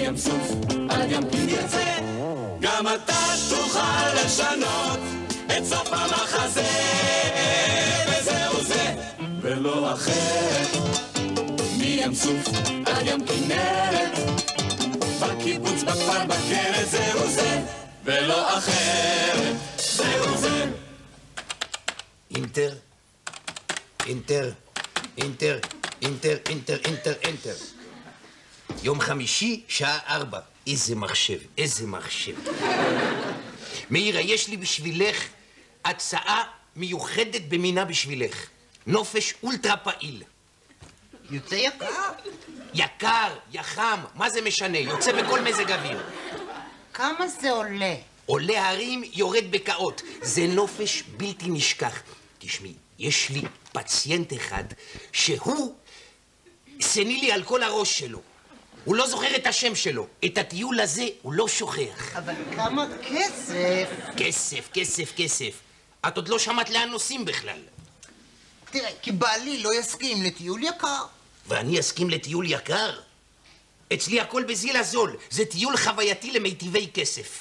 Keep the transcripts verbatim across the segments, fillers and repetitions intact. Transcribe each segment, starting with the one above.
מים סוף עד ים תים תרצה, גם אתה תוכל לשנות את סוף המחזה, וזהו זה ולא אחרת, מים סוף עד ים כנרת, בקיבוץ, בכפר, בכרת, זהו זה ולא אחרת, זהו זה. אינטר, אינטר, אינטר, אינטר, אינטר, אינטר, אינטר. יום חמישי, שעה ארבע. איזה מחשב, איזה מחשב. מאירה, יש לי בשבילך הצעה מיוחדת במינה בשבילך. נופש אולטרה פעיל. יוצא יקר? יקר, יחם, מה זה משנה? יוצא בכל מזג אוויר. כמה זה עולה? עולה הרים, יורד בקעות. זה נופש בלתי נשכח. תשמעי, יש לי פציינט אחד שהוא סנילי על כל הראש שלו. הוא לא זוכר את השם שלו. את הטיול הזה הוא לא שוכח. אבל כמה כסף? כסף, כסף, כסף. את עוד לא שמעת לאן נוסעים בכלל. תראה, כי בעלי לא יסכים לטיול יקר. ואני אסכים לטיול יקר? אצלי הכל בזיל הזול. זה טיול חווייתי למיטיבי כסף.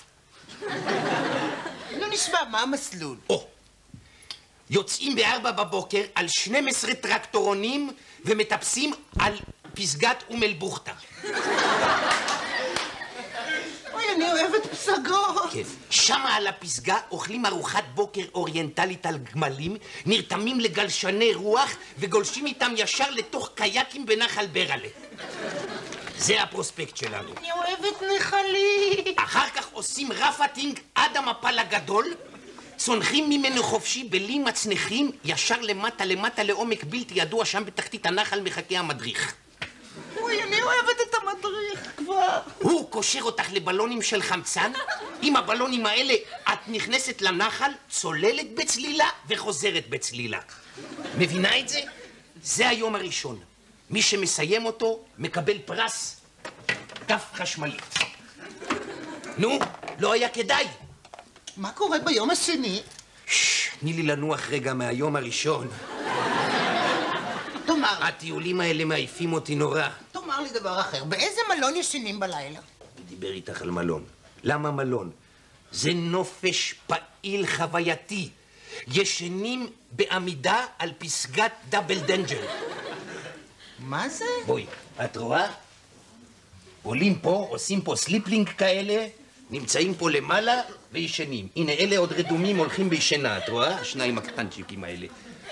לא נשמע, מה המסלול? או, יוצאים בארבע בבוקר על שנים עשר טרקטורונים ומטפסים על פסגת אום אל-בוכתה. אוי, אני אוהבת פסגות. כן. שמה על הפסגה אוכלים ארוחת בוקר אוריינטלית על גמלים, נרתמים לגלשני רוח וגולשים איתם ישר לתוך קייקים בנחל ברלה. זה הפרוספקט שלנו. אני אוהבת נחלים. אחר כך עושים רפטינג עד המפל הגדול, צונחים ממנו חופשי בלי מצנחים, ישר למטה למטה לעומק בלתי ידוע, שם בתחתית הנחל מחכה המדריך. אוי, אני אוהבת את המדריך כבר. הוא קושר אותך לבלונים של חמצן, עם הבלונים האלה את נכנסת לנחל, צוללת בצלילה וחוזרת בצלילה. מבינה את זה? זה היום הראשון. מי שמסיים אותו מקבל פרס כף חשמלית. נו, לא היה כדאי. מה קורה ביום השני? ששש, תני לי לנוח רגע מהיום הראשון. תאמר, הטיולים האלה מעיפים אותי נורא. תאמר לי דבר אחר, באיזה מלון ישנים בלילה? אני דיבר איתך על מלון. למה מלון? זה נופש פעיל חווייתי. ישנים בעמידה על פסגת דאבל דנג'ר. מה זה? בואי, את רואה? עולים פה, עושים פה סליפלינג כאלה, נמצאים פה למעלה וישנים. הנה, אלה עוד רדומים הולכים בישנה, את רואה? השניים הקטנצ'יקים האלה.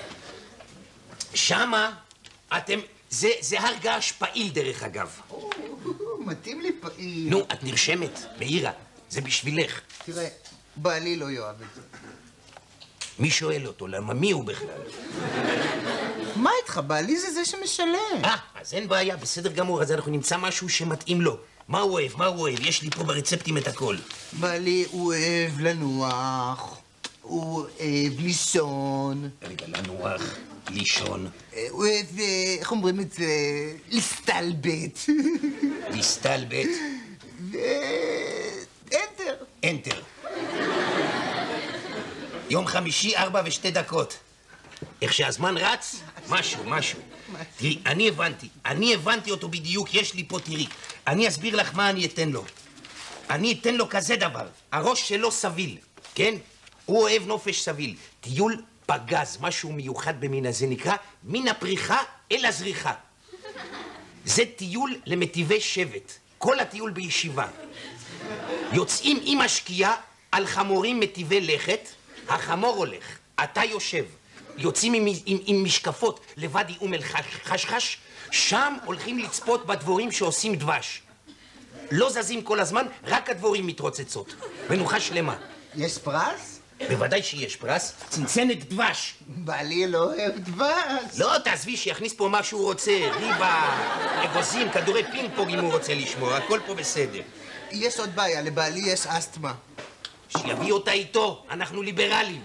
שמה אתם... זה, זה הר געש פעיל דרך אגב. או, מתאים לי פעיל. נו, את נרשמת, מאירה, זה בשבילך. תראה, בעלי לא יאהב את זה. מי שואל אותו? למה מי הוא בכלל? מה איתך? בעלי זה זה שמשלם. אה, אז אין בעיה, בסדר גמור, אז אנחנו נמצא משהו שמתאים לו. מה הוא אוהב? מה הוא אוהב? יש לי פה ברצפטים את הכל. בעלי הוא אוהב לנוח, הוא אוהב לישון. רגע, לנוח, לישון. הוא אוהב, איך אומרים את זה? להסתלבט. להסתלבט. ו... אנטר. אנטר. יום חמישי, ארבע ושתי דקות. איך שהזמן רץ, משהו, משהו. תראי, אני הבנתי, אני הבנתי אותו בדיוק, יש לי פה, תראי. אני אסביר לך מה אני אתן לו. אני אתן לו כזה דבר, הראש שלו סביל, כן? הוא אוהב נופש סביל. טיול פגז, משהו מיוחד במין הזה, נקרא מן הפריחה אל הזריחה. זה טיול למטיבי שבט, כל הטיול בישיבה. יוצאים עם השקיעה על חמורים מטיבי לכת, החמור הולך, אתה יושב. יוצאים עם, עם, עם משקפות לוואדי אום אל-חשחש, שם הולכים לצפות בדבורים שעושים דבש. לא זזים כל הזמן, רק הדבורים מתרוצצות. מנוחה שלמה. יש פרס? בוודאי שיש פרס, צנצנת דבש. בעלי לא אוהב דבש. לא, תעזבי, שיכניס פה מה שהוא רוצה, ריבה, אגוזים, כדורי פינג פונג אם הוא רוצה לשמוע, הכל פה בסדר. יש עוד בעיה, לבעלי יש אסתמה. שיביא אותה איתו, אנחנו ליברלים.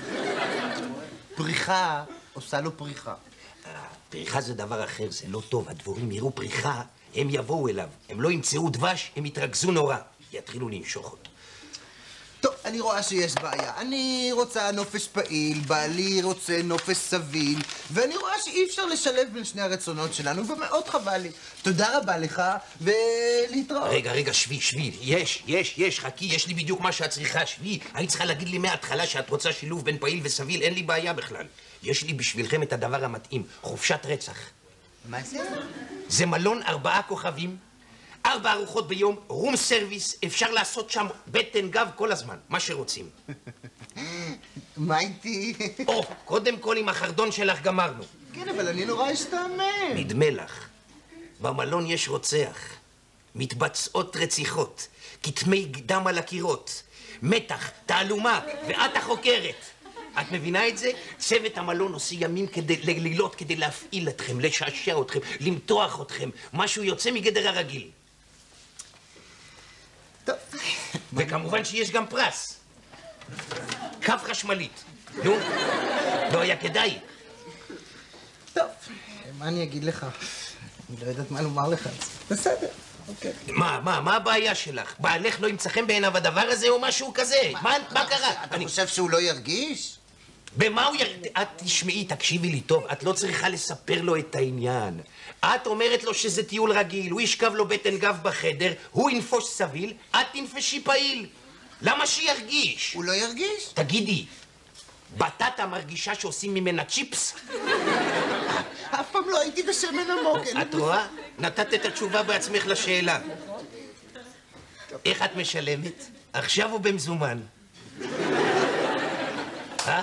פריחה עושה לו פריחה. פריחה זה דבר אחר, זה לא טוב. הדבורים יראו פריחה, הם יבואו אליו. הם לא ימצאו דבש, הם יתרכזו נורא. יתחילו לנשוך אותו. טוב, אני רואה שיש בעיה. אני רוצה נופש פעיל, בעלי רוצה נופש סביל, ואני רואה שאי אפשר לשלב בין שני הרצונות שלנו, ומאוד חבל לי. תודה רבה לך, ולהתראות. רגע, רגע, שבי, שבי. יש, יש, יש, חכי, יש לי בדיוק מה שאת צריכה, שבי. היית צריכה להגיד לי מההתחלה שאת רוצה שילוב בין פעיל וסביל, אין לי בעיה בכלל. יש לי בשבילכם את הדבר המתאים, חופשת רצח. מה זה? זה מלון ארבעה כוכבים, ארבע ארוחות ביום, רום סרוויס, אפשר לעשות שם בטן גב כל הזמן, מה שרוצים. מה איתי? או, קודם כל עם החרדון שלך גמרנו. כן, אבל אני נורא אשתעמם. נדמה לך, במלון יש רוצח, מתבצעות רציחות, כתמי דם על הקירות, מתח, תעלומה, ואת החוקרת. את מבינה את זה? צוות המלון עושה ימים כדי, לילות כדי להפעיל אתכם, לשעשע אתכם, למתוח אתכם, משהו יוצא מגדר הרגיל. טוב. וכמובן שיש גם פרס. כף חשמלית. נו, לא היה כדאי. טוב, מה אני אגיד לך? אני לא יודעת מה לומר לך. בסדר, אוקיי. מה, מה, מה הבעיה שלך? בעלך לא ימצא חן בעיניו הדבר הזה או משהו כזה? מה, מה קרה? אתה חושב שהוא לא ירגיש? במה הוא ירגיש? את תשמעי, תקשיבי לי טוב, את לא צריכה לספר לו את העניין. את אומרת לו שזה טיול רגיל, הוא ישכב לו בטן גב בחדר, הוא ינפוש סביל, את תנפשי פעיל. למה שירגיש? הוא לא ירגיש? תגידי, בטטה מרגישה שעושים ממנה צ'יפס? אף פעם לא הייתי בשמן עמוק. את רואה? נתת את התשובה בעצמך לשאלה. איך את משלמת? עכשיו או במזומן? אה?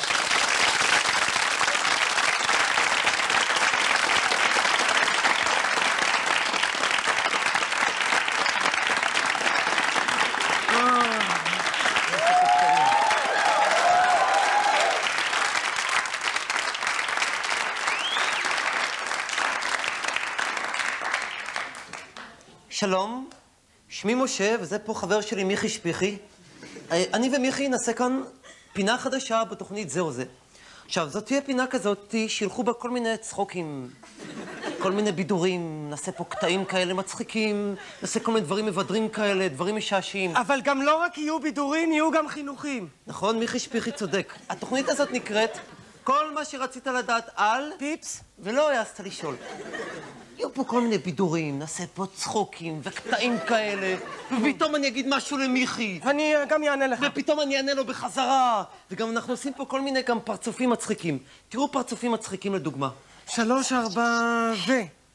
שלום, שמי משה, וזה פה חבר שלי מיכי שפיכי. אני ומיכי נעשה כאן פינה חדשה בתוכנית זהו זה. עכשיו, זאת תהיה פינה כזאת שילכו בה כל מיני צחוקים, כל מיני בידורים, נעשה פה קטעים כאלה מצחיקים, נעשה כל מיני דברים מבדרים כאלה, דברים משעשעים. אבל גם לא רק יהיו בידורים, יהיו גם חינוכים. נכון, מיכי שפיכי צודק. התוכנית הזאת נקראת כל מה שרצית לדעת על פיפס, ולא העזת לשאול. יהיו פה כל מיני בידורים, נעשה פה צחוקים וקטעים כאלה, ופתאום אני אגיד משהו למיכי. אני גם יענה לך. ופתאום אני אענה לו בחזרה. וגם אנחנו עושים פה כל מיני גם פרצופים מצחיקים. תראו פרצופים מצחיקים לדוגמה. שלוש, ארבע, ו...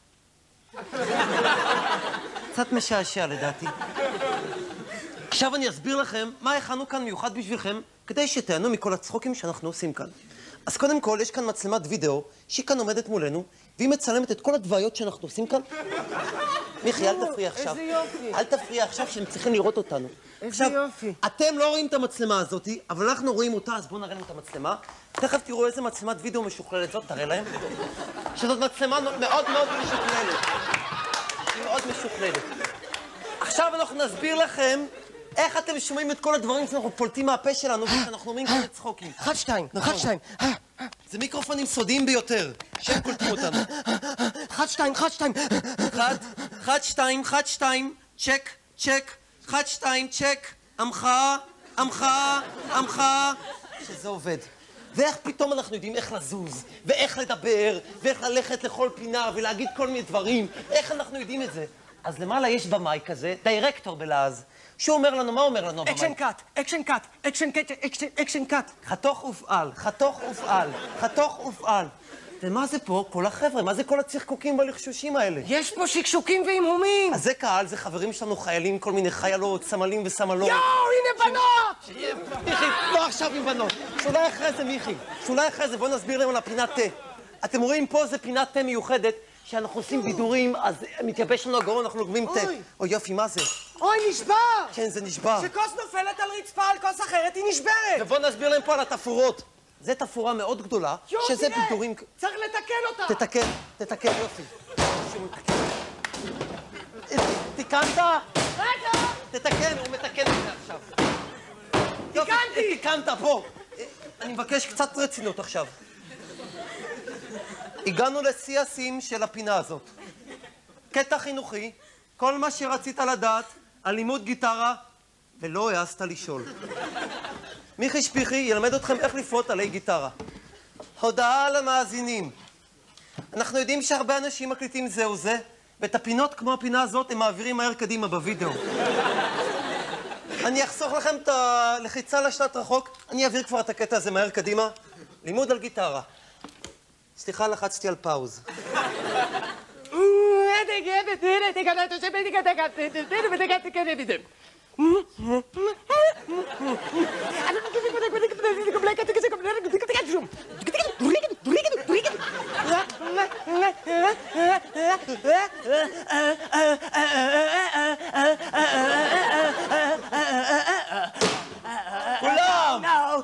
קצת משעשע לדעתי. עכשיו אני אסביר לכם מה הכנו כאן מיוחד בשבילכם, כדי שתהנו מכל הצחוקים שאנחנו עושים כאן. אז קודם כל, יש כאן מצלמת וידאו, שהיא כאן עומדת מולנו, והיא מצלמת את כל הדוויות שאנחנו עושים כאן. מיכי, אל תפריע עכשיו. איזה יופי. אל תפריע עכשיו שהם צריכים לראות אותנו. איזה יופי. אתם לא רואים את המצלמה הזאת, אבל אנחנו רואים אותה, אז בואו נראה להם את המצלמה. תכף תראו איזה מצלמת וידאו משוכללת זאת, תראה להם. שזאת מצלמה מאוד מאוד משוכללת. היא מאוד משוכללת. עכשיו אנחנו נסביר לכם איך אתם שומעים את כל הדברים שאנחנו פולטים מהפה שלנו ושאנחנו אומרים כאלה צחוקים. אחד, שתיים, אחד, שתיים. זה מיקרופונים סודיים ביותר, שהם קולטים אותנו. אחד, שתיים, אחד, שתיים. אחד, אחד, שתיים, אחד, שתיים, צ'ק, צ'ק, אחד, שתיים, צ'ק, עמך, עמך, עמך, שזה עובד. ואיך פתאום אנחנו יודעים איך לזוז, ואיך לדבר, ואיך ללכת לכל פינה ולהגיד כל מיני דברים, איך אנחנו יודעים את זה? אז למעלה יש במאי כזה, דירקטור בלעז, שהוא אומר לנו, מה אומר לנו במאי? אקשן קאט, אקשן קאט, אקשן קאט, אקשן קאט. חתוך ופעל, חתוך ופעל, חתוך ופעל. ומה זה פה? כל החבר'ה, מה זה כל הצחקוקים והלחשושים האלה? יש פה שקשוקים והמהומים. אז זה קהל, זה חברים שלנו, חיילים, כל מיני חיילות, סמלים וסמלות. יואו, הנה בנות! מיכי, לא עכשיו עם בנות. שאולי אחרי זה, מיכי. שאולי אחרי זה, בואו נסביר להם על הפינת תה. אתם רואים פה, זה פינת תה מיוחדת, שאנחנו עושים בידורים, אז מתייבש לנו הגרון, אנחנו נוגמים תה. אוי. אוי, יופי, מה זה? אוי, נשבר! כן, זה נשבר. כשכוס נופלת על רצפה על כוס אחרת, היא נשברת! ובואו נסביר להם פה על התפאורות. זו תפאורה מאוד גדולה, יואו, שזה תראה, בידורים... צריך לתקן אותה! תתקן, תתקן, יופי. שהוא מתקן. תיקנת? רגע! תתקן, הוא מתקן את זה עכשיו. תיקנתי! תיקנת, בוא. אני מבקש קצת רצינות עכשיו. הגענו לשיא השיאים של הפינה הזאת. קטע חינוכי, כל מה שרצית לדעת על לימוד גיטרה ולא העזת לשאול. מיכי שפיכי ילמד אתכם איך לפרוט עלי גיטרה. הודעה למאזינים. אנחנו יודעים שהרבה אנשים מקליטים זה וזה, ואת הפינות כמו הפינה הזאת הם מעבירים מהר קדימה בווידאו. אני אחסוך לכם את הלחיצה לשלט רחוק, אני אעביר כבר את הקטע הזה מהר קדימה. לימוד על גיטרה. סליחה, לחצתי על פאוז. כולם!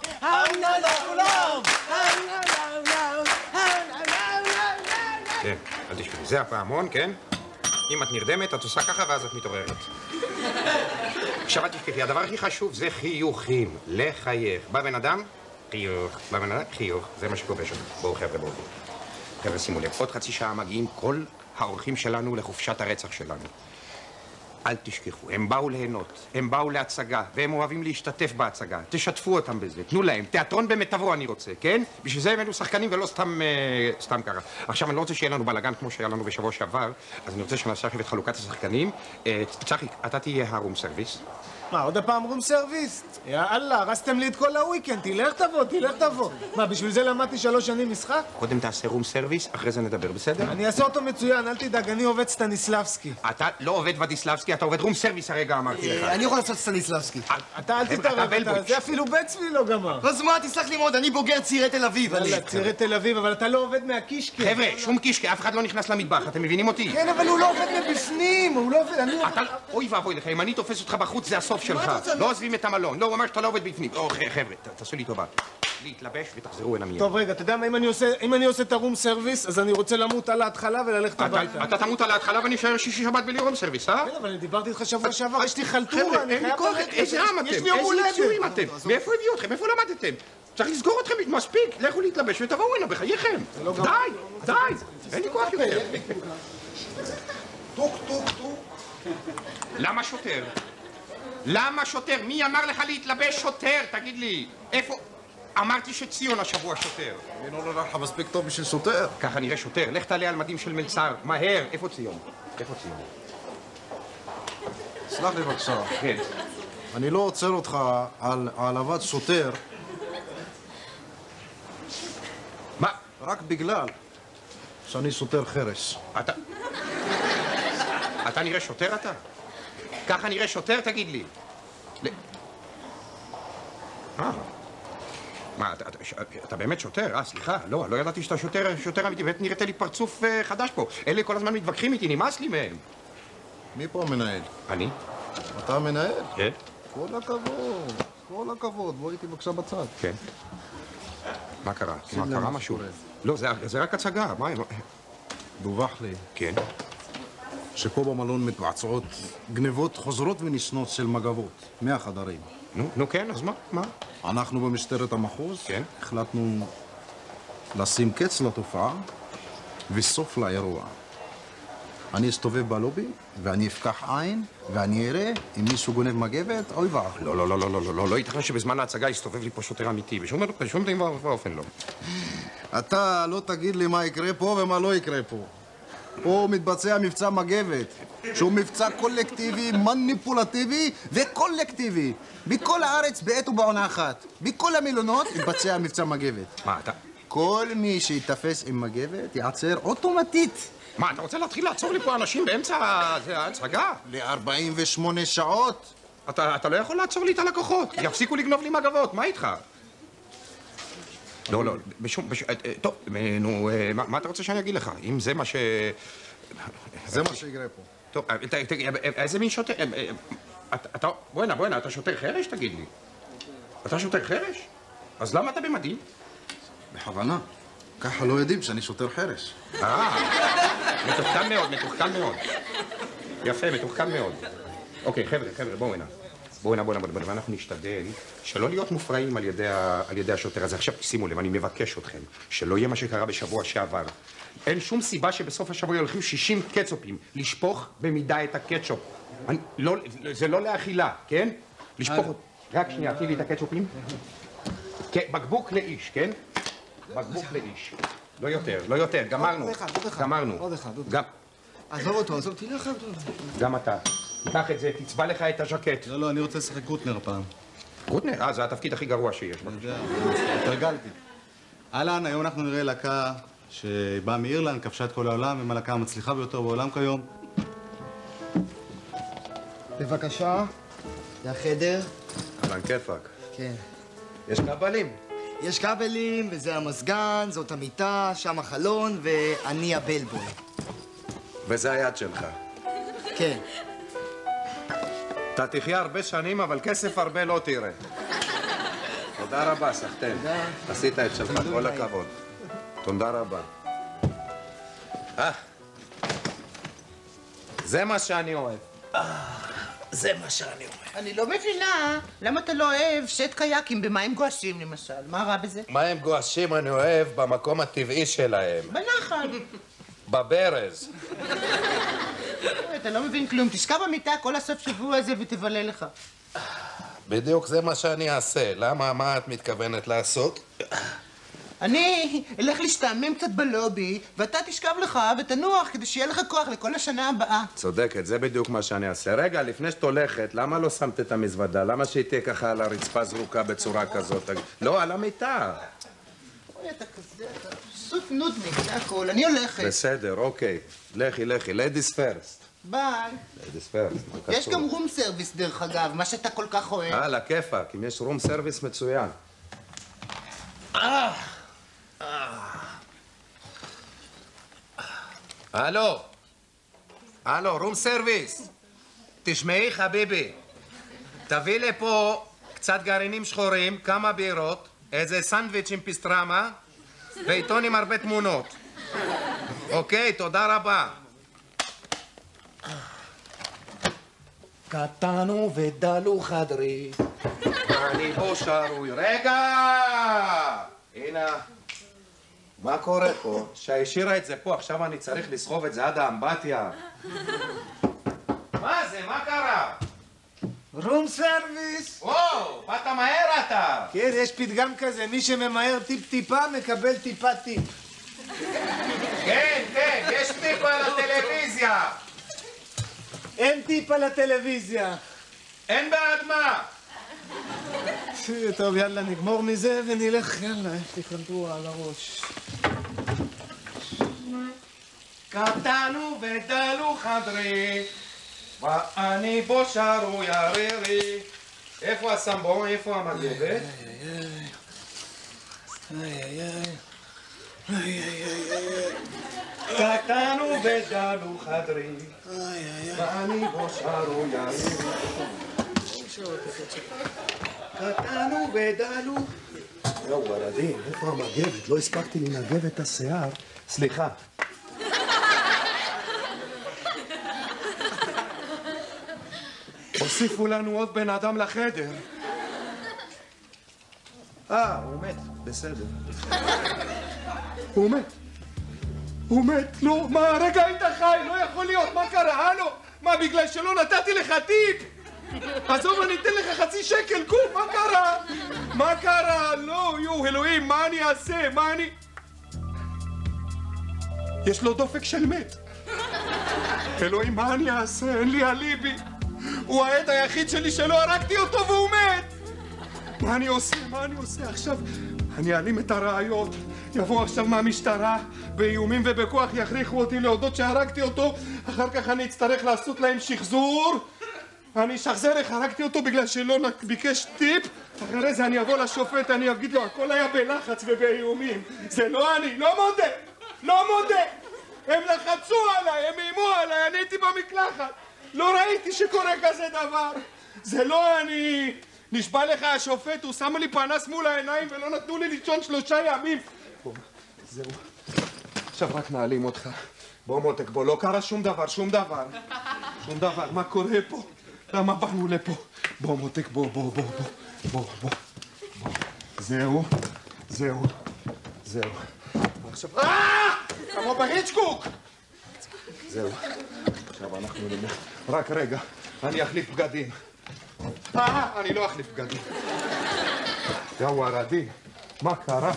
כן, אל תשכחי, זה הפעמון, כן? אם את נרדמת, את עושה ככה ואז את מתעוררת. עכשיו אל תשכחי, הדבר הכי חשוב זה חיוכים, לחייך. בא בן אדם, חיוך. בא בן אדם, חיוך. זה מה שכובש אותך. בואו חבר'ה, בואו. חבר'ה, שימו לב, עוד חצי שעה מגיעים כל האורחים שלנו לחופשת הרצח שלנו. אל תשכחו, הם באו ליהנות, הם באו להצגה, והם אוהבים להשתתף בהצגה. תשתפו אותם בזה, תנו להם. תיאטרון במיטבו אני רוצה, כן? בשביל זה הבאנו שחקנים ולא סתם, אה, סתם ככה. עכשיו, אני לא רוצה שיהיה לנו בלגן כמו שהיה לנו בשבוע שעבר, אז אני רוצה שנעשה עכשיו את חלוקת השחקנים. אה, צחי, אתה תהיה הרום סרוויס. מה, עוד הפעם רום סרוויס? יאללה, הרסתם לי את כל הוויקנד, תלך תבוא, תלך תבוא. מה, בשביל זה למדתי שלוש שנים משחק? קודם תעשה רום סרוויס, אחרי זה נדבר, בסדר? אני אעשה אותו מצוין, אל תדאג, אני עובד סטניסלבסקי. אתה לא עובד ודיסלבסקי, אתה עובד רום סרוויס הרגע, אמרתי לך. אני יכול לעשות סטניסלבסקי. אתה אל תתערב, אתה- זה אפילו בית צבי לא גמר. אז מה, תסלח לי מאוד, אני בוגר צעירי תל אביב. אני- יאללה, צעירי תל אביב, אבל אתה לא עובד מהקישקע. חבר'ה, שום קישקע, אף אחד לא נכנס למטבח, אתם מבינים אותי? כן, אבל הוא לא עובד מבפנים, הוא לא עובד, אני... אתה... אוי ואבוי לך, אם אני תופס אותך בחוץ, זה הסוף שלך. לא עוזבים את המלון. לא, הוא אמר שאתה לא עובד בפנים. או, חבר'ה, תעשו לי טובה. להתלבש ותחזרו הנה מיד. טוב, רגע, אתה יודע מה, אם אני עושה, אם אני עושה את הרום סרוויס, אז אני רוצה למות על ההתחלה וללכת הביתה. אתה תמות על ההתחלה ואני אשאר שישי שבת בלי רום סרוויס, אה? כן, אבל אני דיברתי איתך שבוע שעבר, יש לי חלטורה, חבר'ה, אני אין לי חייב כוח, ללכת. איזה עם אתם? יש לי יום איזה הולדת. ניסויים אתם? מאיפה הביאו אתכם? איפה למדתם? צריך לסגור אתכם, מספיק, לכו להתלבש ותבואו הנה, בחייכם. די, די, אין לי כוח יותר. טוק, טוק, טוק. למה שוטר? למה שוטר? מי אמר לך להתלבש שוטר? תגיד לי. איפה? אמרתי שציון השבוע שוטר. אני לא נראה לך מספיק טוב בשביל שוטר. ככה נראה שוטר. לך תעלה על מדים של מלצר. מהר. איפה ציון? איפה ציון? סלח לי בבקשה. כן. אני לא עוצר אותך על העלבת שוטר מה? רק בגלל שאני שוטר חרש. אתה... אתה נראה שוטר אתה? ככה נראה שוטר? תגיד לי. ל... אה. מה, אתה, אתה, אתה באמת שוטר? אה, סליחה, לא, לא ידעתי שאתה שוטר, שוטר אמיתי, באמת נראית לי פרצוף uh, חדש פה. אלה כל הזמן מתווכחים איתי, נמאס לי מהם. מי פה המנהל? אני? אתה המנהל? כן. כל הכבוד, כל הכבוד. בוא איתי בבקשה בצד. כן. מה קרה? מה לב קרה מה משהו? שקורה. לא, זה, זה רק הצגה, מה... דווח לי כן. שפה במלון מתבצעות גנבות חוזרות ונשנות של מגבות מהחדרים. נו, נו כן, אז מה? מה? אנחנו במשטרת המחוז כן. החלטנו לשים קץ לתופעה וסוף לאירוע. אני אסתובב בלובי ואני אפקח עין ואני אראה אם מישהו גונב מגבת, אוי ואבוי. לא, לא, לא, לא, לא, לא, לא, לא ייתכן שבזמן ההצגה יסתובב לי פה שוטר אמיתי, בשום בשום דבר ואופן לא. אתה לא תגיד לי מה יקרה פה ומה לא יקרה פה. פה מתבצע מבצע מגבת, שהוא מבצע קולקטיבי, מניפולטיבי וקולקטיבי. בכל הארץ בעת ובעונה אחת. בכל המלונות מתבצע מבצע מגבת. מה, אתה... כל מי שיתפס עם מגבת יעצר אוטומטית. מה, אתה רוצה להתחיל לעצור לי פה אנשים באמצע ההצגה? ל-ארבעים ושמונה שעות. אתה, אתה לא יכול לעצור לי את הלקוחות, יפסיקו לגנוב לי מגבות, מה איתך? לא, לא, בשום... בש... טוב, נו, מה, מה אתה רוצה שאני אגיד לך? אם זה מה ש... זה מה שיקרה פה. טוב, ת, ת, איזה מין שוטר... אתה... בוא'נה, בוא'נה, אתה שוטר חרש, תגיד לי? אתה שוטר חרש? אז למה אתה במדים? בכוונה. ככה לא יודעים שאני שוטר חרש. אה, מתוחכם מאוד, מתוחכם מאוד. יפה, מתוחכם מאוד. אוקיי, חבר'ה, חבר'ה, בואו הנה. בואו הנה, בואו הנה, בואו הנה, ואנחנו נשתדל שלא להיות מופרעים על ידי, ה... על ידי השוטר הזה. עכשיו, שימו לב, אני מבקש אתכם, שלא יהיה מה שקרה בשבוע שעבר. אין שום סיבה שבסוף השבוע יולכים שישים קצ'ופים, לשפוך במידה את הקצ'ופ. אני... לא... זה לא לאכילה, כן? לשפוך אותו. רק שנייה, תני לי את הקטשופים. כן, בקבוק לאיש, כן? בקבוק לאיש. לא יותר, לא יותר, גמרנו. עוד אחד, עוד אחד. גמרנו. עוד אחד, עוד גם... עזוב אותו, עזוב, תלך. גם אתה. תיקח את זה, תצבע לך את הז'קט. לא, לא, אני רוצה לשחק קוטנר פעם. קוטנר? אה, זה התפקיד הכי גרוע שיש. אני יודע, התרגלתי. אהלן, היום אנחנו נראה להקה שבאה מאירלנד, כבשה את כל העולם, הם הלהקה המצליחה ביותר בעולם כיום. בבקשה. זה החדר. אהלן, כיפאק. כן. יש כבלים? יש כבלים, וזה המזגן, זאת המיטה, שם החלון, ואני הבלבוי. וזה היד שלך. כן. אתה תחיה הרבה שנים, אבל כסף הרבה לא תראה. תודה רבה, סחטן. תודה. עשית את שלך, כל הכבוד. תודה רבה. אה, זה מה שאני אוהב. זה מה שאני אומר. אני לא מבינה, למה אתה לא אוהב שט קייקים במים גועשים, למשל? מה רע בזה? מים גועשים אני אוהב במקום הטבעי שלהם. בנחל. בברז. אתה לא מבין כלום, תשכב במיטה כל הסוף שבוע הזה ותבלה לך. בדיוק זה מה שאני אעשה. למה? מה את מתכוונת לעשות? אני אלך להשתעמם קצת בלובי, ואתה תשכב לך ותנוח כדי שיהיה לך כוח לכל השנה הבאה. צודקת, זה בדיוק מה שאני אעשה. רגע, לפני שאת הולכת, למה לא שמת את המזוודה? למה שהיא תהיה ככה על הרצפה זרוקה בצורה כזאת? לא, על המיטה. אוי, אתה כזה, אתה פשוט נודניק, זה הכל. אני הולכת. בסדר, אוקיי. לכי, לכי. ladies first. ביי. ladies first. יש גם רום סרוויס, דרך אגב, מה שאתה כל כך אוהב. אה, לכיפאק. אם יש רום סרוויס מצוין. הלו. הלו, רום סרוויס. תשמעי, חביבי. תביא לפה קצת גרעינים שחורים, כמה בירות, איזה סנדוויץ' עם פסטרמה, ועיתון עם הרבה תמונות. אוקיי, תודה רבה. קטנו ודלו חדרי. אני פה שרוי. רגע! הנה. מה קורה פה? שהשאירה את זה פה, עכשיו אני צריך לסחוב את זה עד האמבטיה. מה זה? מה קרה? רום סרוויס! וואו, באת מהר אתה! כן, יש פתגם כזה, מי שממהר טיפ-טיפה מקבל טיפה-טיפ. כן, כן, יש טיפ על הטלוויזיה. אין טיפ על הטלוויזיה. אין בעד מה? טוב, יאללה, נגמור מזה ונלך, יאללה, יש לי קנטורה על הראש. קטנו ודלו חדרי, ואני בו שרוי ערירי. איפה הסמבו? איפה המגבת? קטנו ודלו חדרי, ואני בו שרוי ערירי. קטנו ודלו. יואו, ילדים, איפה המגבת? לא הספקתי לנגב את השיער. סליחה. הוסיפו לנו עוד בן אדם לחדר. אה, הוא מת. בסדר. הוא מת. הוא מת. לא, מה, הרגע היית חי, לא יכול להיות, מה קרה? הלו, מה, בגלל שלא נתתי לך טיפ? עזוב, אני אתן לך חצי שקל, קום, מה קרה? מה קרה? לא, יו, אלוהים, מה אני אעשה? מה אני... יש לו דופק של מת. אלוהים, מה אני אעשה? אין לי אליבי. הוא העד היחיד שלי שלא הרגתי אותו והוא מת. מה אני עושה? מה אני עושה עכשיו? אני אעלים את הראיות. יבוא עכשיו מהמשטרה, באיומים ובכוח יכריחו אותי להודות שהרגתי אותו. אחר כך אני אצטרך לעשות להם שחזור. אני אשחזר איך הרגתי אותו בגלל שלא ביקש טיפ. אחרי זה אני אבוא לשופט, אני אגיד לו, הכל היה בלחץ ובאיומים. זה לא אני, לא מודה, לא מודה. הם לחצו עליי, הם איימו עליי, אני הייתי במקלחת. לא ראיתי שקורה כזה דבר. זה לא אני. נשבע לך השופט, הוא שם לי פנס מול העיניים ולא נתנו לי לישון שלושה ימים. בוא, זהו. עכשיו רק נעלים אותך. בוא מותק, בוא, לא קרה שום דבר, שום דבר. שום דבר, מה קורה פה? למה באנו לפה? בוא מותק, בוא, בוא, בוא, בוא, בוא, בוא, בוא. זהו, זהו, זהו. עכשיו... אה! כמו בהיצ'קוק! זהו. עכשיו אנחנו נלך. רק רגע, אני אחליף בגדים. אה, אני לא אחליף בגדים. יא ווארדי, מה קרה?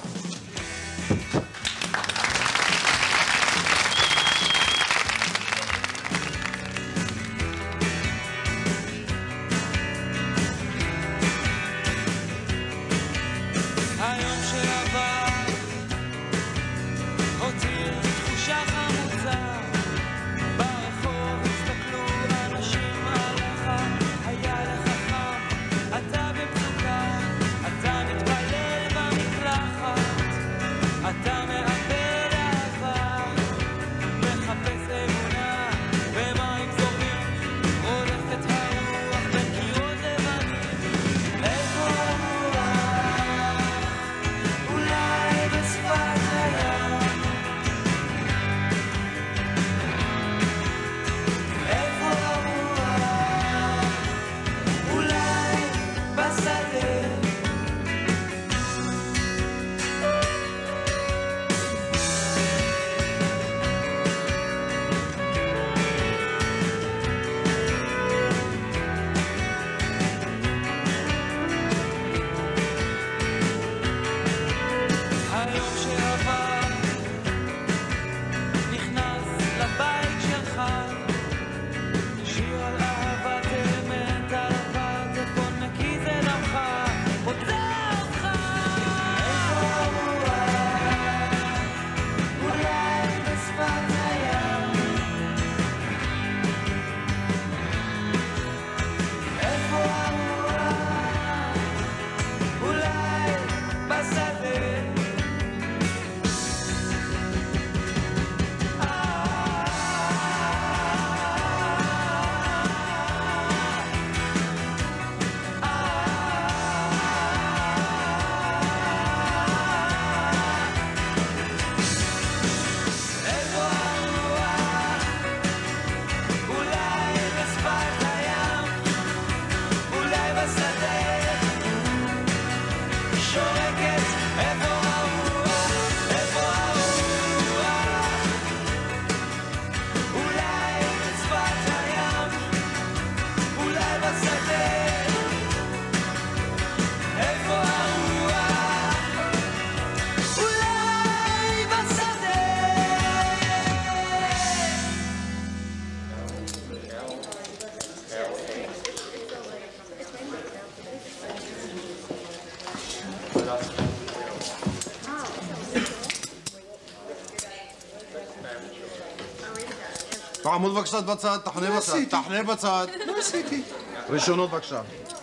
תעמוד בבקשה בצד, תחנה בצד, תחנה בצד. מה עשיתי? רישיונות בבקשה.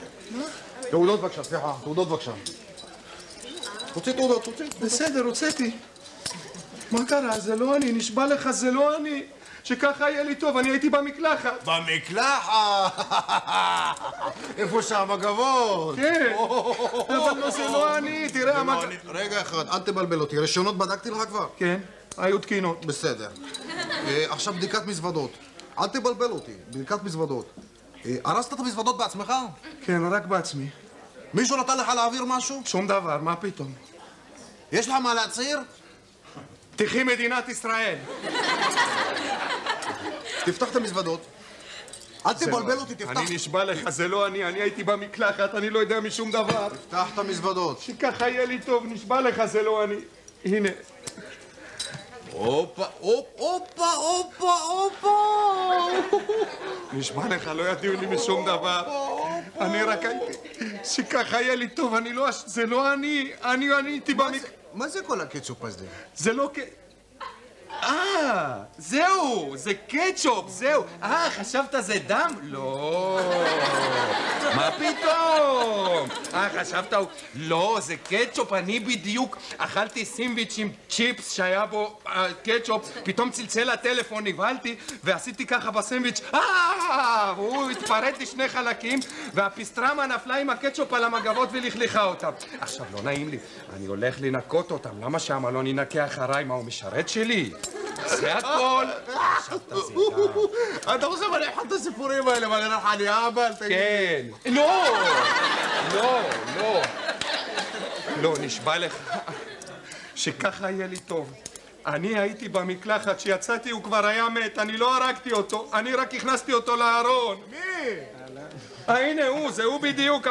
תעודות בבקשה, סליחה, תעודות בבקשה. תוציא תעודות, תוציא. בסדר, הוצאתי. מה קרה? זה לא אני, נשבע לך, זה לא אני. שככה יהיה לי טוב, אני הייתי במקלחת. במקלחת? איפה שם הגבות? כן, אבל לא, זה לא אני, תראה מה... רגע אחד, אל תבלבל אותי, רישיונות בדקתי לך כבר? כן, היו תקינות. בסדר. עכשיו בדיקת מזוודות. אל תבלבל אותי, בדיקת מזוודות. הרסת את המזוודות בעצמך? כן, רק בעצמי. מישהו נתן לך להעביר משהו? שום דבר, מה פתאום? יש לך מה להצהיר? תחי מדינת ישראל. תפתח את המזוודות. אל תבלבל אותי, תפתח. אני נשבע לך, זה לא אני, אני הייתי במקלחת, אני לא יודע משום דבר. תפתח את המזוודות. שככה יהיה לי טוב, נשבע לך, זה לא אני. הנה. הופה, הופה, הופה, הופה. נשבע לך, לא ידעו לי משום דבר. אני רק הייתי... שככה יהיה לי טוב, אני לא... זה לא אני, אני הייתי במקלחת. מה זה כל הקטשופ הזה? זה לא ק... אה, זהו, זה קטשופ, זהו. אה, חשבת זה דם? לא. מה פתאום? אה, חשבת... לא, זה קטשופ, אני בדיוק אכלתי סינדוויץ' עם צ'יפס שהיה בו קטשופ, פתאום צלצל הטלפון, נבהלתי, ועשיתי ככה בסינדוויץ', אה, הוא התפרט לשני חלקים, והפסטרמה נפלה עם הקטשופ על המגבות ולכלכה אותם. עכשיו, לא נעים לי, אני הולך לנקות אותם, למה שהמלון ינקה אחריי? מה, הוא משרת שלי? זה הכל. חשבת זה דם. אתה חושב אני אחת הסיפורים האלה, מה נראה לך אני אבא? כן. לא! לא, לא. לא, נשבע לך שככה יהיה לי טוב. אני הייתי במקלחת, כשיצאתי הוא כבר היה מת, אני לא הרגתי אותו, אני רק הכנסתי אותו לארון. מי? הנה הוא, זה הוא בדיוק.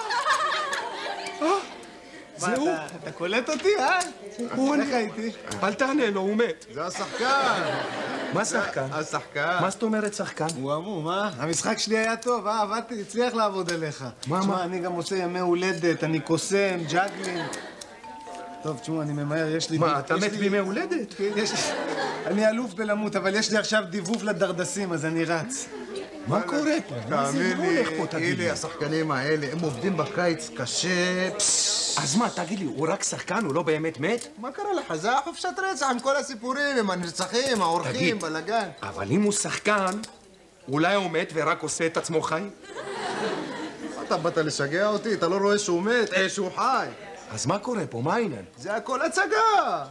זה הוא. אתה קולט אותי, אה? איך הייתי? אל תענה לו, הוא מת. זה השחקן. מה שחקן? השחקן. מה זאת אומרת שחקן? הוא אמור, מה? המשחק שלי היה טוב, אה? עבדתי, הצליח לעבוד עליך. מה, תשמע, מה? אני גם עושה ימי הולדת, אני קוסם, ג'אגלינג. טוב, תשמעו, אני ממהר, יש לי... מה, אתה מת בימי הולדת? כן, יש לי... אני אלוף בלמות, אבל יש לי עכשיו דיבוב לדרדסים, אז אני רץ. מה קורה פה? מה זה, תאמין מה לי, הולך פה, תגיד לי? אלה, השחקנים האלה, הם עובדים בקיץ קשה. אז מה, תגיד לי, הוא רק שחקן, הוא לא באמת מת? מה קרה לך? זה החופשת רצח עם כל הסיפורים, עם הנרצחים, האורחים, בלאגן. אבל אם הוא שחקן, אולי הוא מת ורק עושה את עצמו חי? אתה באת לשגע אותי? אתה לא רואה שהוא מת, אה, שהוא חי. אז מה קורה פה? מה העניין? זה הכל הצגה.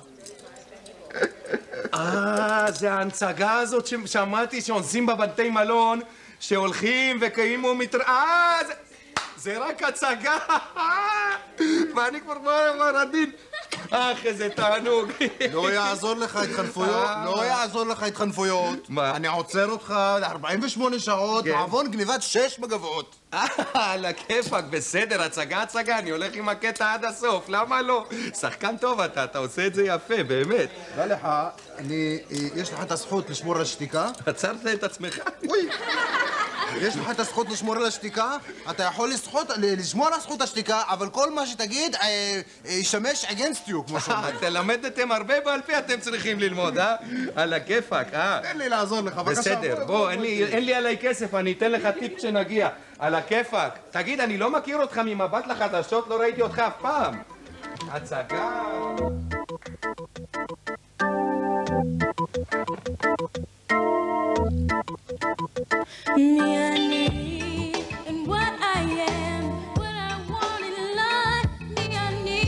אה, זה ההנצגה הזאת ששמעתי שעושים בבתי מלון, שהולכים וכאילו מתר... אה, זה... זה רק הצגה. ואני כבר מר הדין. אך, איזה תענוג. לא יעזור לך התחנפויות, לא יעזור לך התחנפויות. מה? אני עוצר אותך ל-ארבעים ושמונה שעות, בעוון גניבת שש בגבעות. אה, על הכיפק, בסדר, הצגה הצגה, אני הולך עם הקטע עד הסוף, למה לא? שחקן טוב אתה, אתה עושה את זה יפה, באמת. דע לך, אני, יש לך את הזכות לשמור על השתיקה? עצרת את עצמך? אוי! יש לך את הזכות לשמור על השתיקה, אתה יכול לזכות, לשמור על זכות השתיקה, אבל כל מה שתגיד ישמש against you, כמו שאומרים. תלמדתם הרבה בעל פה, אתם צריכים ללמוד, אה? על הכיפק, אה? תן לי לעזור לך, בבקשה. בסדר, בוא, אין לי עליי כסף, אני אתן לך טיפ כשנגיע. על הכיפק. תגיד, אני לא מכיר אותך ממבט לחדשות, לא ראיתי אותך אף פעם. הצגה. Me אני and what I am, what I want in life. Me אני,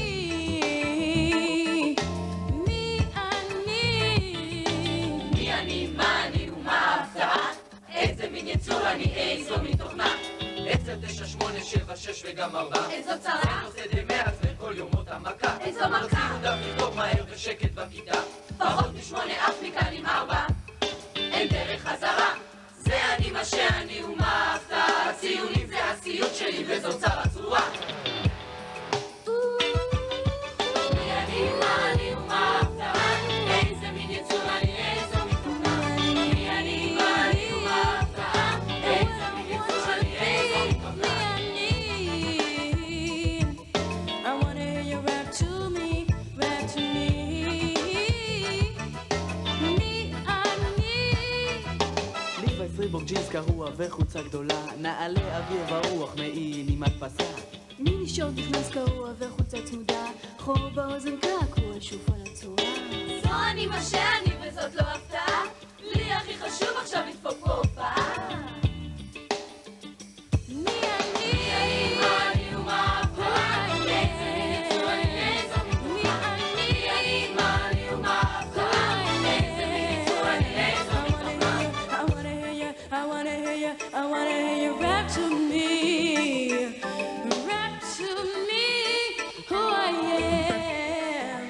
me אני, מי אני, מה אני ומה ההפתעה? איזה מין יצור אני, איזו מתוכנה? עשר, תשע, שמונה, שבע, שש וגם ארבע. איזו צרה? זה נושא די מעצבן כל יום אותה מכה. איזו מכה? רצינו דף לכתוב מהר ושקט בכיתה. פחות משמונה אף מכאן עם ארבע. אין דרך חזרה. זה אני מה שאני ומה ההפתעה. הציונים זה הסיוט שלי וזו צרה צרורה. מי אני, מה אני ומה ההפתעה? איזה מין יצור אני, איזו מתוכנה? מי אני, מה אני ומה ההפתעה? איזה מין יצור אני, איזו מתוכנה? I wanna hear you rap to me, rap to me. Me אני. ליווי פריבורג ג'ינס קרוע וחולצה גדולה, נעלי אוויר ברוח מעיל עם הדפסה. מיני שורט נכנס קרוע וחולצה צמודה, חור באוזן קעקוע שוב על הצורה. זו אני מה שאני וזאת לא הפתעה. לי הכי חשוב עכשיו לדפוק פה הופעה. מי אני? מי אני, מה אני ומה ההפתעה? איזה מין יצור אני, איזו מתוכנה? מי אני, מה אני ומה ההפתעה? איזה מין יצור אני, איזו מתוכנה? I wanna hear you, I wanna hear you, I wanna hear you rap to me. Rap to me who I am.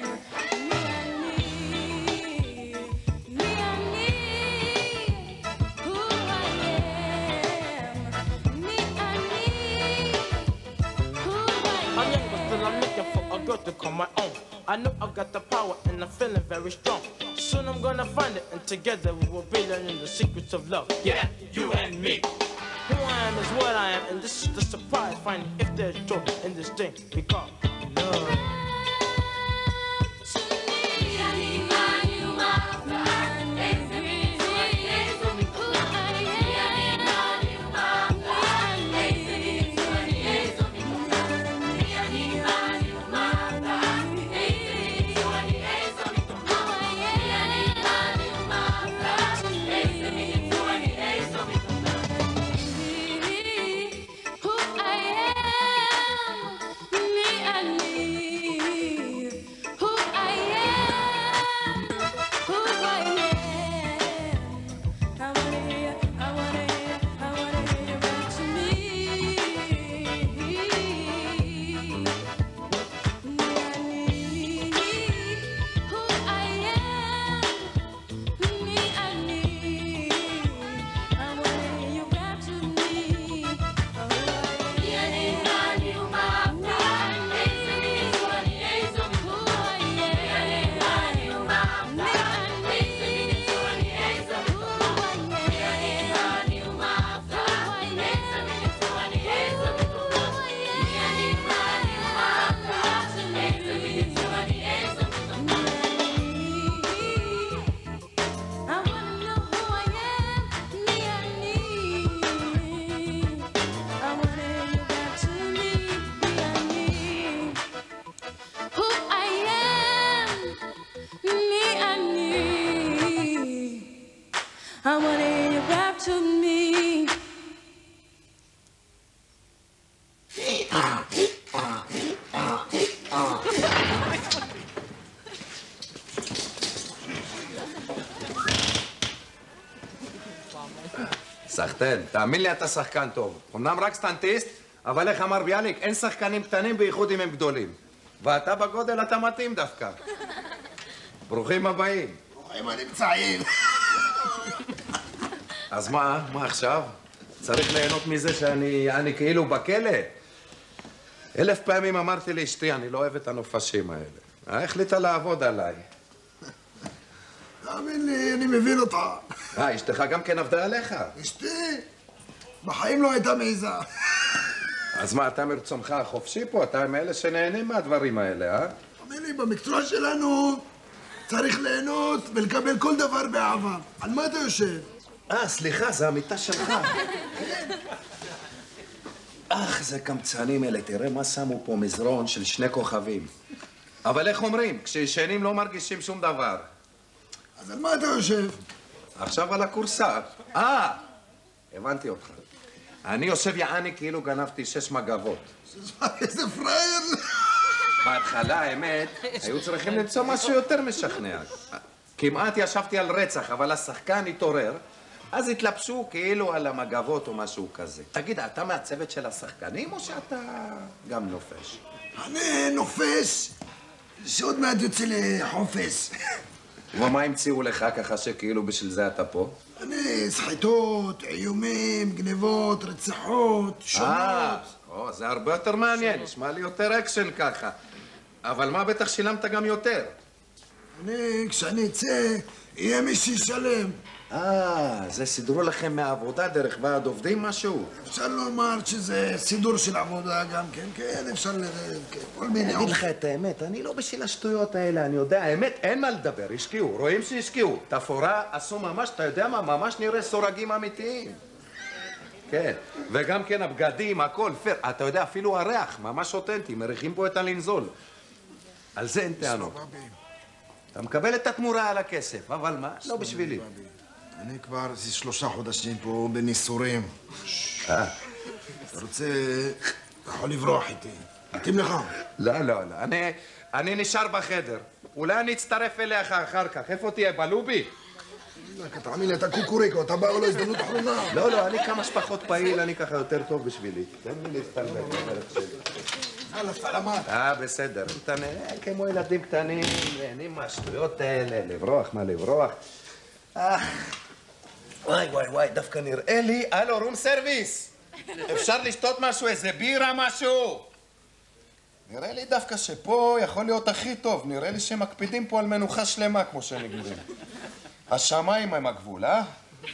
Me אני, who I am. Me אני, who I I'm am. young, but still I'm looking for a girl to call my own. I know I've got the power and I'm feeling very strong. Soon I'm gonna find it, and together we will be learning the secrets of love. Yeah, you and me. Who I am is what I am, and this is the surprise. Finding if there's joy in this thing we call love. מי אני, מה אני ומה ההפתעה? איזה מין יצור אני, איזו מתוכנה? מי אני, מה אני ומה ההפתעה? איזה מין יצור אני, איזו מתוכנה? מי אני, מה אני ומה ההפתעה? איזה מין יצור אני, איזו מתוכנה? מי אני, מה אני ומה ההפתעה? איזה מין יצור אני, איזו מתוכנה? Who I am, me and תן, תאמין לי אתה שחקן טוב. אמנם רק סטנטיסט, אבל איך אמר ביאליק, אין שחקנים קטנים בייחוד אם הם גדולים. ואתה בגודל אתה מתאים דווקא. ברוכים הבאים. ברוכים הנמצאים. אז מה, מה עכשיו? צריך ליהנות מזה שאני אני כאילו בכלא? אלף פעמים אמרתי לאשתי, אני לא אוהב את הנופשים האלה. החליטה לעבוד עליי. תאמין לי, אני מבין אותך. אה, אשתך גם כן עבדה עליך? אשתי בחיים לא הייתה מעיזה. אז מה, אתה מרצונך החופשי פה? אתה מאלה שנהנים מהדברים האלה, אה? תאמין לי, במקצוע שלנו צריך ליהנות ולקבל כל דבר באהבה. על מה אתה יושב? אה, סליחה, זה המיטה שלך. אך, זה קמצנים אלה, תראה מה שמו פה מזרון של שני כוכבים. אבל איך אומרים? כשישנים לא מרגישים שום דבר. אז על מה אתה יושב? עכשיו על הקורסה. אה, הבנתי אותך. אני יושב יעני כאילו גנבתי שש מגבות. איזה פראייר. בהתחלה, האמת, היו צריכים למצוא משהו יותר משכנע. כמעט ישבתי על רצח, אבל השחקן התעורר, אז התלבשו כאילו על המגבות או משהו כזה. תגיד, אתה מהצוות של השחקנים או שאתה גם נופש? אני נופש, שעוד מעט יוצא לחופש. ומה המציאו לך ככה שכאילו בשביל זה אתה פה? אני סחיטות, איומים, גנבות, רציחות, שונות. אה, או, זה הרבה יותר מעניין, נשמע לי יותר אקשן ככה. אבל מה, בטח שילמת גם יותר? אני, כשאני אצא, יהיה מי שישלם. אה, זה סידרו לכם מהעבודה דרך ועד עובדים משהו? אפשר לומר שזה סידור של עבודה גם כן, כן, אפשר לראות, כן, כל מיני... אני אגיד לך את האמת, אני לא בשביל השטויות האלה, אני יודע, האמת, אין מה לדבר, השקיעו, רואים שהשקיעו. תפאורה עשו ממש, אתה יודע מה, ממש נראה סורגים אמיתיים. כן, וגם כן הבגדים, הכל, פר, אתה יודע, אפילו הריח, ממש אותנטי, מריחים פה את הלנזול. על זה אין טענות. אתה מקבל את התמורה על הכסף, אבל מה? לא בשבילי. אני כבר שלושה חודשים פה בניסורים. אה. אתה רוצה... אתה יכול לברוח איתי. מתאים לך? לא, לא, לא. אני, אני נשאר בחדר. אולי אני אצטרף אליך אחר כך. איפה תהיה? בלובי? תאמין לי, אתה קוקוריקו, אתה בא לו הזדמנות אחרונה. לא, לא, אני כמה שפחות פעיל, אני ככה יותר טוב בשבילי. תן לי להסתלבט, בדרך שלי. יאללה, סלמת. אה, בסדר. אתה נראה כמו ילדים קטנים, נהנים מהשטויות האלה, לברוח, מה לברוח. אה... וואי, וואי, וואי, דווקא נראה לי... הלו, רום סרוויס! אפשר לשתות משהו, איזה בירה, משהו? נראה לי דווקא שפה יכול להיות הכי טוב. נראה לי שמקפידים פה על מנוחה שלמה, כמו שנגמרים. השמיים הם הגבול, אה?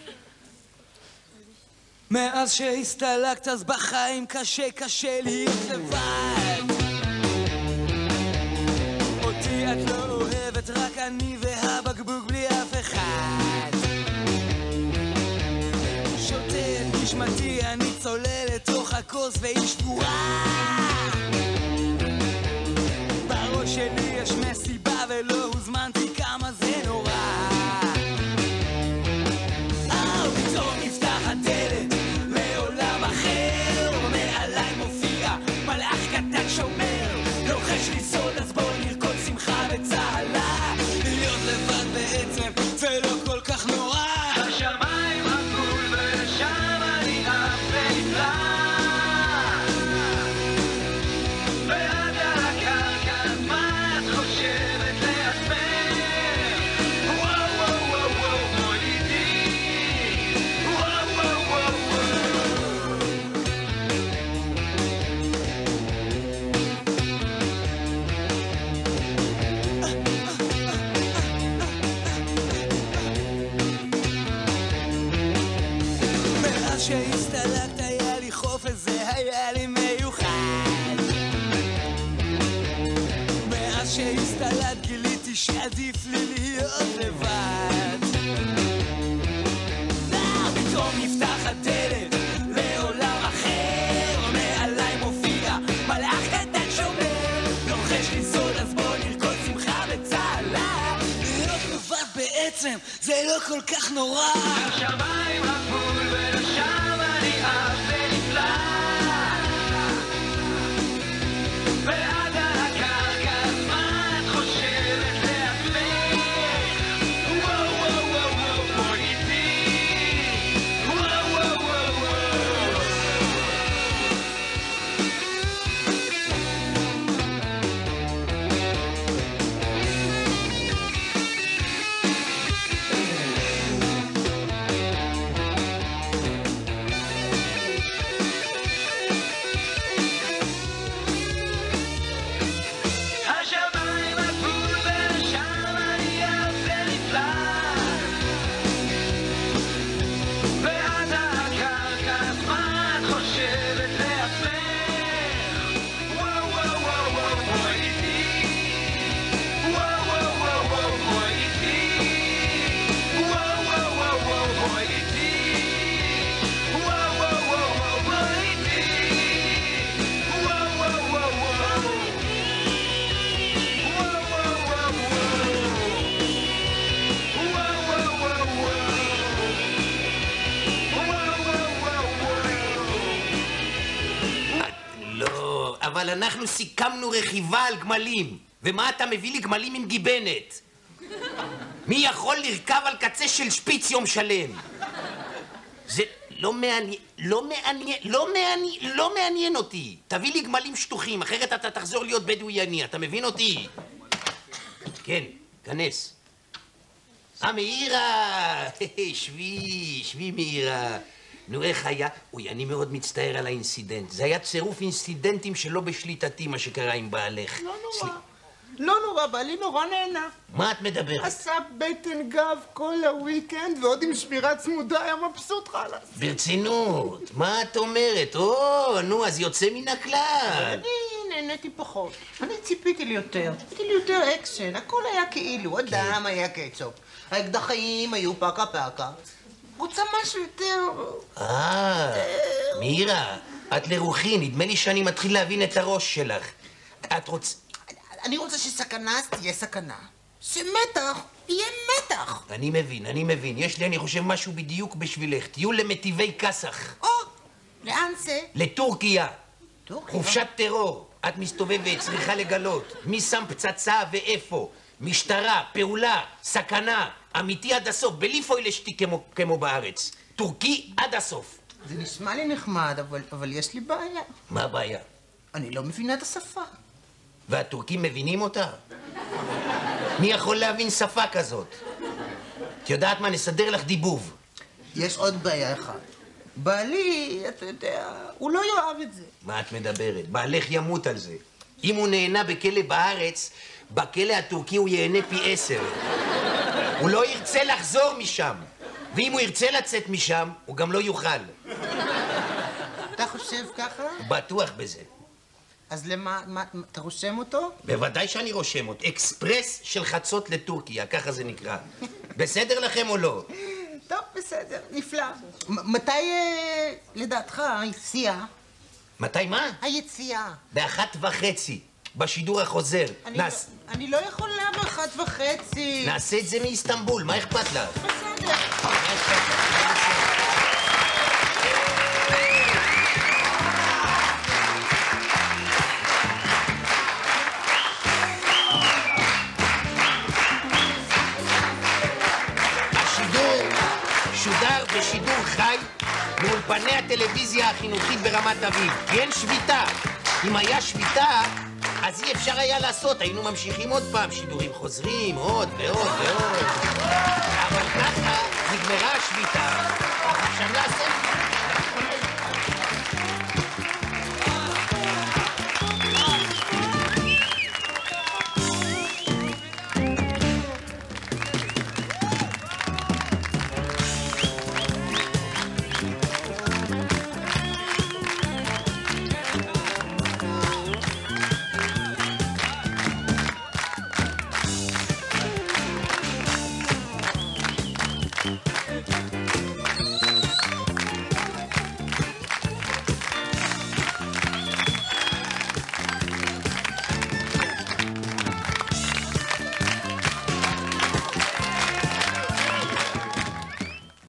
מאז שהסתלקת אז בחיים קשה קשה להיות לבד. אותי את לא אוהבת, רק אני והבקבוק בלי אף אחד. שותה את נשמתי, אני צולל לתוך הכוס והיא שבורה. בראש שלי יש מסיבה ולא הוזמנתי, כמה זה נורא. לוחש לי סוד, אז בוא נרקוד שמחה וצהלה. להיות לבד בעצם זה לא כל כך נורא. בשמיים הגבול ולשם אני עף ונפלא. ועד על הקרקע מה את חושבת לעצמך? וואו וואו וואו וואו בואי איתי. וואו וואו וואו שהסתלקת היה לי חופש, זה היה לי מיוחד. מאז שהסתלקת גיליתי שעדיף לי להיות לבד. פתאום נפתח הדלת לעולם אחר, מעליי מופיע מלאך קטן שומר. לוחש לי סוד, אז בוא נרקוד שמחה וצהלה. להיות לבד בעצם זה לא כל כך נורא. השמיים הגבול ולשם אני עף ונפלא. ועד על הקרקע מה את חושבת לעצמך? וואו וואו וואו וואו בואי איתי. וואו וואו וואו אבל אנחנו סיכמנו רכיבה על גמלים. ומה אתה מביא לי גמלים עם גיבנת? מי יכול לרכב על קצה של שפיץ יום שלם? זה לא מעניין, לא מעניין, לא מעניין, לא מעניין אותי. תביא לי גמלים שטוחים, אחרת אתה תחזור להיות בדואי עני, אתה מבין אותי? כן, כנס. אה, מאירה! שבי, שבי מאירה. נו, איך היה? אוי, אני מאוד מצטער על האינסידנט. זה היה צירוף אינסידנטים שלא בשליטתי, מה שקרה עם בעלך. לא נורא. לא נורא, בעלי נורא נהנה. מה את מדברת? עשה בטן גב כל הוויקנד, ועוד עם שמירה צמודה, היה מבסוט חלאס. ברצינות, מה את אומרת? או, נו, אז יוצא מן הכלל. אני נהניתי פחות. אני ציפיתי לי יותר. ציפיתי לי יותר אקשן, הכל היה כאילו, הדם היה קצ'ופ. האקדחים היו פקה פקה. רוצה משהו יותר... אה, מירה, את לרוחי, נדמה לי שאני מתחיל להבין את הראש שלך. את רוצה... אני רוצה שסכנה תהיה סכנה. שמתח יהיה מתח. אני מבין, אני מבין. יש לי, אני חושב, משהו בדיוק בשבילך. טיול למטיבי כסח. או, לאן זה? לטורקיה. טורקיה? חופשת טרור. את מסתובבת, צריכה לגלות. מי שם פצצה ואיפה. משטרה, פעולה, סכנה. אמיתי עד הסוף, בלי פוילשתי כמו, כמו בארץ. טורקי עד הסוף. זה נשמע לי נחמד, אבל, אבל יש לי בעיה. מה הבעיה? אני לא מבינה את השפה. והטורקים מבינים אותה? מי יכול להבין שפה כזאת? את יודעת מה? נסדר לך דיבוב. יש עוד בעיה אחת. בעלי, אתה יודע, הוא לא יאהב את זה. מה את מדברת? בעלך ימות על זה. אם הוא נהנה בכלא בארץ, בכלא הטורקי הוא ייהנה פי עשר. הוא לא ירצה לחזור משם. ואם הוא ירצה לצאת משם, הוא גם לא יוכל. אתה חושב ככה? בטוח בזה. אז למה, מה, אתה רושם אותו? בוודאי שאני רושם אותו. אקספרס של חצות לטורקיה, ככה זה נקרא. בסדר לכם או לא? טוב, בסדר, נפלא. מתי, אה, לדעתך, היציאה? מתי מה? היציאה. באחת וחצי, בשידור החוזר. אני, נס... לא, אני לא יכולה באחת וחצי. נעשה את זה מאיסטנבול, מה אכפת לך? בסדר. שודר בשידור חי מאולפני הטלוויזיה החינוכית ברמת אביב. כי אין שביתה. אם היה שביתה, אז אי אפשר היה לעשות. היינו ממשיכים עוד פעם, שידורים חוזרים, עוד ועוד ועוד. אבל ככה נגמרה השביתה. אפשר לעשות